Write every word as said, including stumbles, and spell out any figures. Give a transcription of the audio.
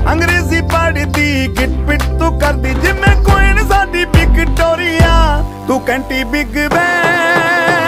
अंग्रेजी पढ़दी गिट पिट तू करदी जिमें कोइन साडी विक्टोरिया तू कैंटी बिग बैन।